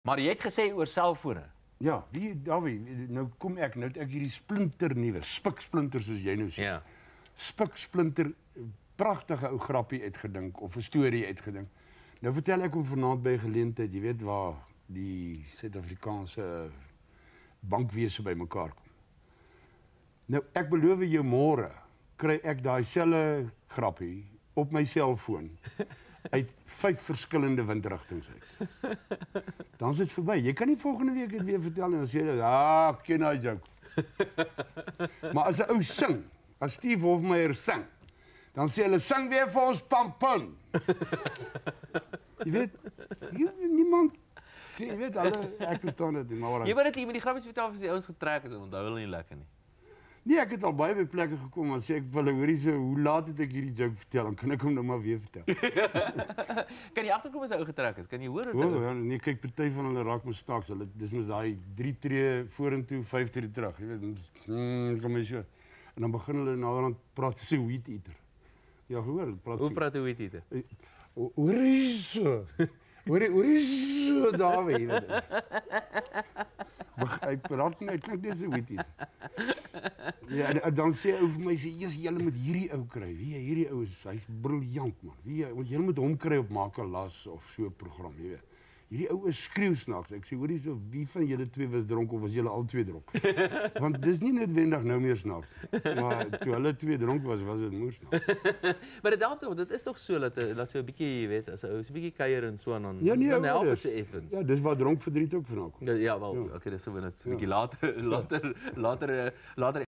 Maar jy het gesê oor selfone. Ja, Dawie, nou kom ek, nou het ek hierdie splinternuwe, spiksplinter soos jy nou sê. Ja. Spiksplinter, pragtige ou grappie uitgedink, of 'n storie uitgedink. Nou vertel ek hom vanaand by geleentheid, jy weet waar die Suid-Afrikaanse bankwese bymekaar kom. Nou, ek beloof jou môre, kry ek daai selfe grappie op my selfoon uit 5 verskillende windrigtings uit. Dan is dit verby. Jy kan nie volgende week dit weer vertel en dan sê jy, ken hy joke. Maar as 'n ou sing, as Steve Hofmeyer sing, dan sê hulle, sing weer vir ons Pampin. Jy weet, niemand, jy weet, ek verstaan dit nie, maar... Jy wou dit hier met die grappies vertel as die ouens getrek is en onthou hulle nie lekker nie. Nee, ek het al baie by plekke gekom en sê ek vir hulle, hoorie so, hoe laat het ek hierdie joke vertel, dan kan ek hom nou maar weer vertel. Kan jy agterkom as 'n ou getrek is? Kan jy hoor hoe? Ja, nee, kyk, party van hulle raak my staaks, dis mos daai 3 tree vorentoe, 5 tree terug, jy weet, kom my so. En dan begin hulle naderhand praat soos 'n wheat eater. Ja, gehoor, praat so. Hoe praat 'n wheat eater? Hoorie so. Hoorie so, Dawie, weet jy. Hy praat nie, hy klink net so wheat eater. Ja, dan sê hy vir my, julle moet hierdie ou kry. Hierdie ou hy's briljant man. Want julle moet hom kry op Makalas of so 'n program, jy weet. Hierdie ou is skreeu snaaks. Ek sê, hoorie so, wie van julle twee was dronk of was julle al twee dronk? Want dis nie noodwendig nou meer snaaks. Maar toe hulle twee dronk was dit moer snaaks. Maar dit help tog, dit is tog so dat so 'n bietjie, jy weet, as 'n ou so 'n bietjie kuier en so dan help dit so effens. Ja, dis waar dronk verdriet ook vandaan kom. Ja, wel, okay, dis so 'n bietjie later